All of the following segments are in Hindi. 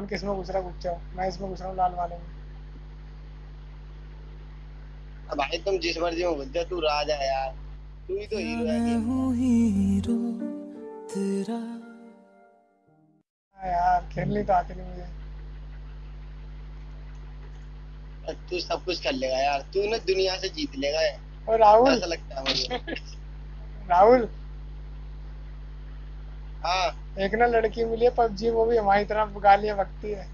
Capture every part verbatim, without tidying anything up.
कौन किस में घुस रहा, घुस जाओ, मैं इसमें घुस रहा हूँ लाल वाले में। अब भाई तुम जिस मर्जी में घुस जाओ, तू राजा है यार, तू ही तो हीरो है गेम का। हीरो तेरा। हाँ यार खेलनी तो आती नहीं मुझे। तू सब कुछ कर लेगा यार, तू ना दुनिया से जीत लेगा है, और राहुल, ऐसा लगता है मुझे। राहुल हाँ एक ना लड़की मिली है पबजी, वो भी हमारी तरफ गालियां बकती है।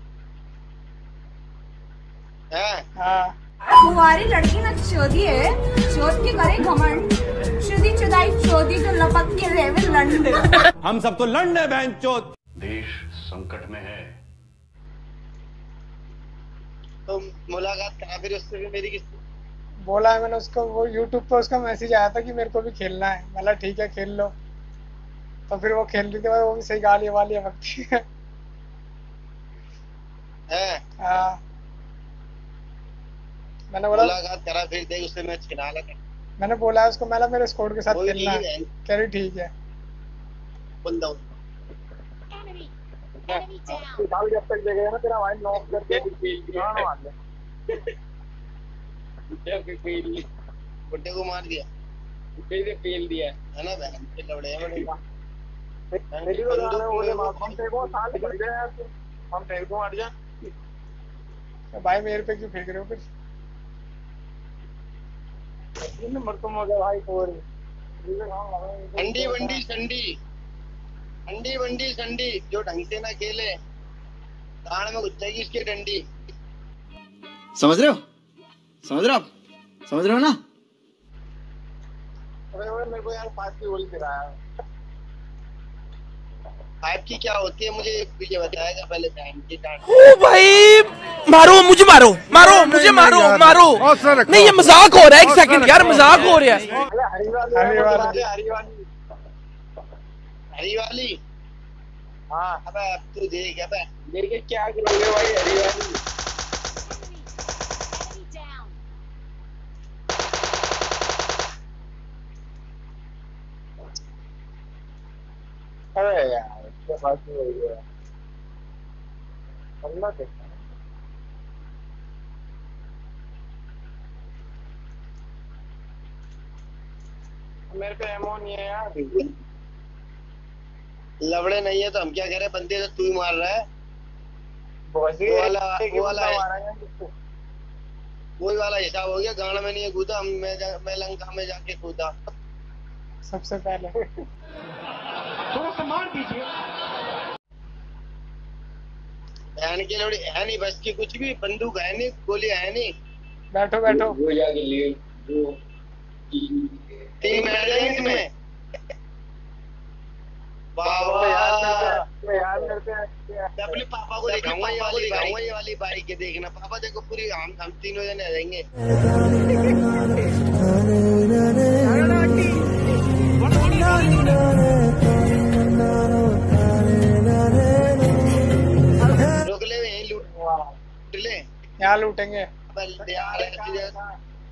है हाँ कुंवारी लड़की ना चोदी है, चोद के करे घमंड, शुदी चुदाई चोदी तो लपक के रेवे लंड। हम सब तो लंड है बहन चोद। देश संकट में है। तो मुलाकात करा फिर उससे भी मेरी किस। बोला है मैंने उसको, वो यूट्यूब पे उसका मैसेज आया था कि मेरे को भी खेलना है, मतलब ठीक है खेल लो। तो फिर वो खेल रही थी, वो भी सही गालियां वालियां बकती है। है हाँ मैंने बोला, मुलाकात करा फिर देख उससे मैं छिना लगा। मैंने बोला है उसको, मैंने मेरे स्क्वाड के साथ वो भी खेलना ठीक है। है कह रही ठीक है। बंदा। Enemy. Enemy down. तू जब तक देखेगा ना तेरा वाइड नॉक करके गाना मार ले। बुड्ढे को मार दिया, बुड्ढे से फेल दिया है ना बहन के लौड़े हैं बड़े। मेरी तो जाने बोले हम देखो साल भर गए यार, तू हम तेरे को मार जा। तो भाई मेरे पे क्यों फेंक रहे हो फिर? नंबर तो मजा भाई कोई अंडी वंडी संडी, अंडी वंडी संडी, जो ढंग से ना खेले गाड़ में घुस जाएगी इसकी डंडी। समझ रहे हो, समझ रहे हो आप, समझ रहे हो ना? अरे ओए मेरे को यार पास की बोल के रहा है। फाइव की क्या होती है मुझे ये बताएगा पहले बहन की डांट। ओ भाई मारो मुझे, मारो मारो मुझे, मारो मारो। नहीं ये मजाक हो रहा है, एक सेकंड यार मजाक हो रहा है। अरे हरीवाली हरीवाली। हरीवाली हरी वाली। हाँ अबे अब तू देख, अबे देखे क्या करोगे भाई हरीवाली। Enemy down. अरे यार क्या बात हो रही है, अल्लाह देखा मेरे पे एमो नहीं है यार। लवड़े नहीं है तो हम क्या करें, बंदे तो तू ही मार रहा है। बहुत वो वाला वो वाला है, मारा है किसको? वही वाला हिसाब हो गया, गाड़ में नहीं है कूदा, हम मैं, जा, मैं लंका में जाके कूदा सबसे पहले बहन की लौड़ी है नहीं, बस की कुछ भी, बंदूक है नहीं, गोली है नहीं। बैठो बैठो। वो जाके ले दो तीन मिनट जाएंगे तुम्हें। बाबा यार मेरे पे मैं अपने पापा को दिखाऊंगा ये वाली दिखाऊंगा ये वाली बाइक के, देखना पापा देखो पूरी हम हम तीनों जने आ जाएंगे। रोक ले यहीं लूट ले, यहाँ लूटेंगे। अबे यार ऐसी जगह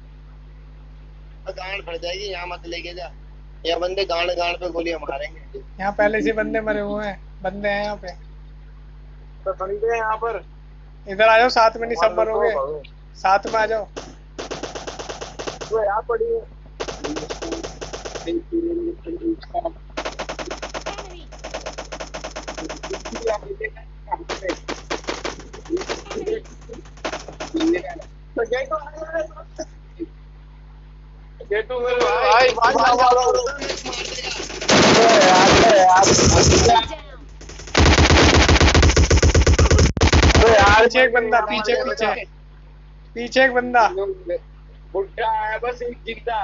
गांड फट जाएगी, यहाँ मत लेके जा, या बंदे गांड गांड पे गोलियां मारेंगे। यहाँ पहले से बंदे मरे हुए हैं, बंदे हैं यहाँ पे। तो बंदे हैं यहाँ पर, इधर आ जाओ, साथ में नहीं सब मरोगे, साथ में आ जाओ। वो यहाँ पड़ी है। तो ये तो ये तो मेरे भाई भाई यार यार Down. पीछे एक बंदा, पीछे पीछे पीछे एक बंदा। बुढ़ा है बस एक जिंदा।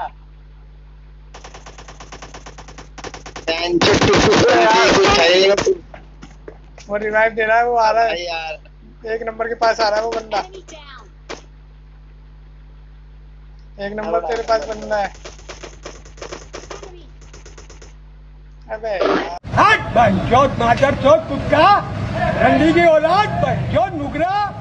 वो रिवाइव दे रहा है, वो आ रहा है यार एक नंबर के पास आ रहा है वो बंदा। Enemy down. एक नंबर तेरे पास बंदा है। Enemy. अबे यार। हट बहन चोद मादर चोद कुत्ता, रंडी की औलाद बहन चोद नुकरा।